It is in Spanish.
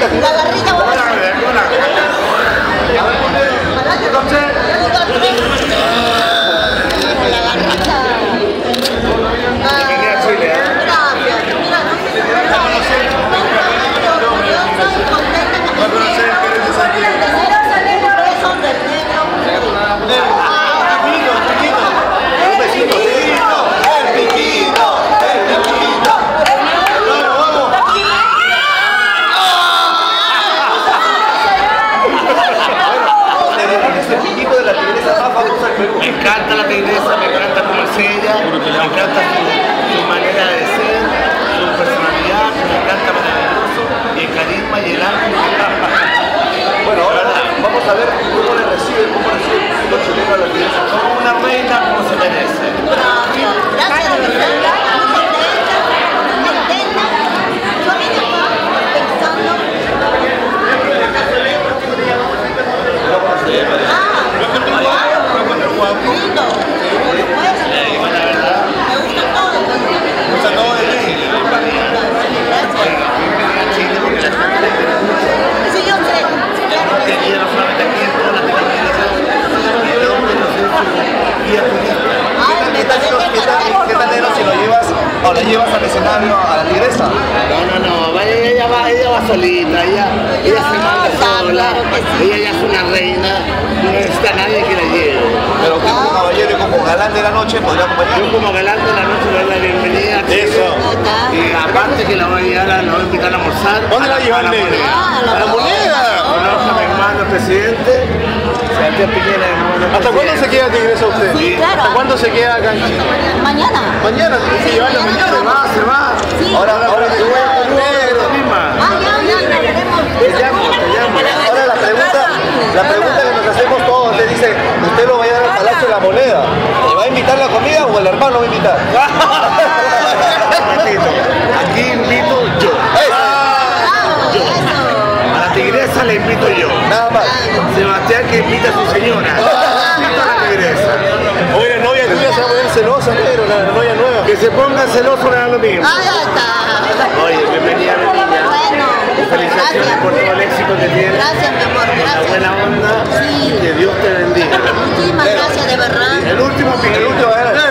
La garrita va a Me encanta la tigresa, me encanta cómo es ella, me encanta su manera de ser, su personalidad, me encanta maravilloso, y el carisma y el arte. Bueno, ahora vamos a ver cómo le recibe los chilenos a la tigresa. Como una reina como se merece. Gracias, de verdad. Muy contenta, contenta. Yo vine acá pensando. Lindo. Me gusta todo. Sí, yo sé. ¿Qué tal era si lo llevas o la llevas al escenario a la tigresa? No, ella va solita, ella se manda sola, ella ya es una reina, no necesita a nadie que la lleve. Pero como caballero y como galán de la noche podría acompañar. Yo como galán de la noche le doy la bienvenida a Chile. Eso. Y aparte que la voy a llevar, la voy a invitar a almorzar. ¿Dónde la llevan? A la moneda. Conozco a mi hermano, el presidente. Sebastián Piñera, mi hermano. ¿Hasta cuándo se queda tigresa usted? Sí, claro. ¿Hasta cuándo se queda acá en Chile? Mañana. Mañana, tiene que llevarla mañana. Se va. Sí. Ahora te voy a Ya veremos. Te llamo. Ahora la pregunta que nos hacemos todos, le dice, ¿usted lo va a llevar al Palacio de la Moneda? ¿Le va a invitar la comida o el hermano lo va a invitar? Aquí invito yo. A la tigresa le invito yo. Nada más. Sebastián que invita a su señora. Invito a la tigresa. Oye, la novia tuya se va a poner celosa, pero la novia nueva. Que se ponga celoso le da lo mismo. Ah, ya está. Oye, bienvenida mi niña. Bueno. Felicitaciones por todo el éxito que tienes. Gracias, mi amor. La Gracias. buena onda. Sí. Que Dios te bendiga. Muchísimas gracias, de verdad. El último pique. El último,